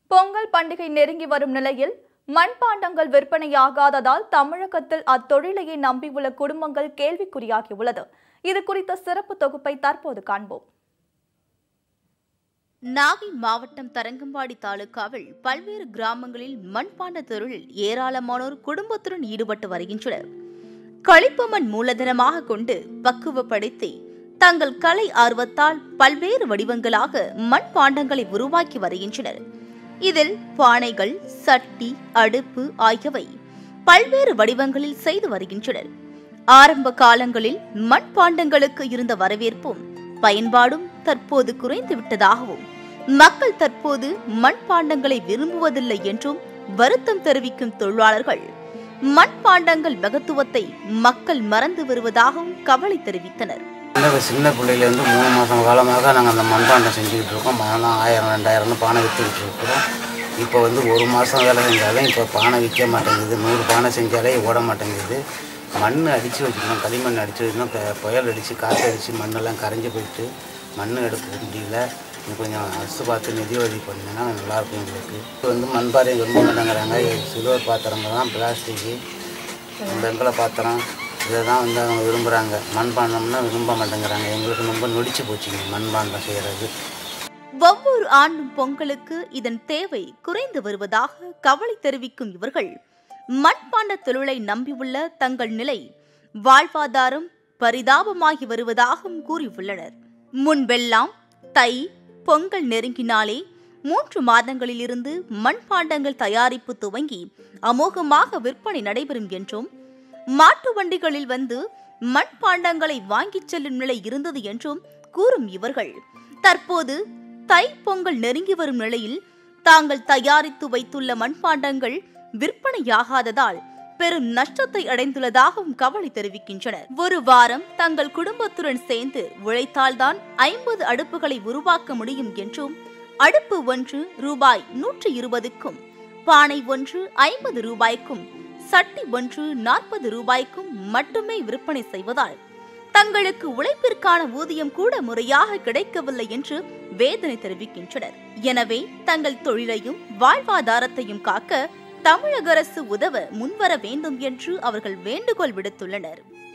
பொங்கல் பண்டிகை நெருங்கி வரும் நிலையில் மண்பாண்டங்கள் விற்பனையாகாததால் தமிழகத்தில் அத்தொழிலையை நம்பியுள்ள குடும்பங்கள் கேள்விக்குறியாகியுள்ளது. இது குறித்த சிறப்பு தொகுப்பை தற்போது காண்போம். நாகை மாவட்டம் தரங்கம்பாடி தாலுகாவில் பல்வேறு கிராமங்களில் மண்பாண்ட தொழிலில் ஏராளமானோர் குடும்பத்துடன் ஈடுபட்டு வருகின்றனர். களிப்பு மண் மூலதனமாக கொண்டு பக்குவப்படுத்தி தங்கள் கலை ஆர்வத்தால் பல்வேறு வடிவங்களாக மண்பாண்டங்களை உருவாக்கி வருகின்றனர். இதில் பானைகள், சட்டி, அடுப்பு ஆகியவை பல்வேறு வடிவங்களில் செய்து வருகின்றனர். ஆரம்ப காலங்களில் மண்பாண்டங்களுக்கு இருந்த வரவேற்பும் பயன்பாடும் தற்போது குறைந்துவிட்டதாகவும், மக்கள் தற்போது மண்பாண்டங்களை விரும்புவதில்லை என்றும் வருத்தம் தெரிவிக்கும் தொழிலாளர்கள் மண்பாண்டங்கள் மகத்துவத்தை மக்கள் மறந்து வருவதாகவும் கவலை தெரிவித்தனர். சின்ன பிள்ளையிலேருந்து 3 மாதம் காலமாக நாங்கள் அந்த மண்பாண்டம் செஞ்சுக்கிட்டு இருக்கோம். 1000 2000 பானை விற்றுக்கிட்டு இருக்கிறோம். இப்போ 1 மாதம் வேலை செஞ்சாலும் இப்போ பானை விற்க மாட்டேங்குது. 100 பானை செஞ்சாலே ஓட மாட்டேங்குது. மண் அடித்து வச்சுக்கணும், களிமண் அடித்து வச்சுக்கணும். புயல் அடித்து காற்று அடித்து மண்ணெல்லாம் கரைஞ்சி போயிட்டு மண் எடுக்க முடியல. கொஞ்சம் அரசு பார்த்து நிதி உதவி பண்ணிங்கன்னா நல்லாயிருக்கும் எங்களுக்கு. இப்போ மண்பாறை விரும்ப மாட்டேங்கிறாங்க. சில்வர் பாத்திரம் தான், பிளாஸ்டிக்கு, வெங்கல பாத்திரம் இதை தான் அவங்க விரும்புகிறாங்க. மண்பாண்டம்னா விரும்ப மாட்டேங்கிறாங்க. எங்களுக்கு ரொம்ப நொடிச்சு போச்சுங்க மண்பாண்டம் செய்கிறது. ஒவ்வொரு ஆண்டும் பொங்கலுக்கு இதன் தேவை குறைந்து வருவதாக கவலை தெரிவிக்கும் இவர்கள் மண்பாண்ட தொழிலை நம்பியுள்ள தங்கள் நிலை வாழ்வாதாரம் பரிதாபமாகி வருவதாகவும் கூறியுள்ளனர். முன்பெல்லாம் தை பொங்கல் நெருங்கினாலே 3 மாதங்களிலிருந்து மண்பாண்டங்கள் தயாரிப்பு துவங்கி அமோகமாக விற்பனை நடைபெறும் என்றும், மாட்டு வண்டிகளில் மண்பாண்டங்களை வாங்கிச் செல்லும் நிலை இருந்தது என்றும் கூறும் இவர்கள் தற்போது தை பொங்கல் நெருங்கி வரும் நிலையில் தாங்கள் தயாரித்து வைத்துள்ள மண்பாண்டங்கள் விற்பனையாகாததால் பெரும் நஷ்டத்தை அடைந்துள்ளதாகவும் கவலை தெரிவிக்கின்றனர். ஒரு வாரம் தங்கள் குடும்பத்துடன் சேர்ந்து உழைத்தால்தான் 50 அடுப்புகளை உருவாக்க முடியும் என்றும், அடுப்பு ஒன்று ரூபாய் 120க்கும், பானை ஒன்று 50 ரூபாய்க்கும், சட்டி ஒன்று 40 ரூபாய்க்கும் மட்டுமே விற்பனை செய்வதால் தங்களுக்கு உழைப்பிற்கான ஊதியம் கூட முறையாக கிடைக்கவில்லை என்று வேதனை தெரிவிக்கின்றனர். எனவே தங்கள் தொழிலையும் வாழ்வாதாரத்தையும் காக்க தமிழக அரசு உதவ முன்வர வேண்டும் என்று அவர்கள் வேண்டுகோள் விடுத்துள்ளனர்.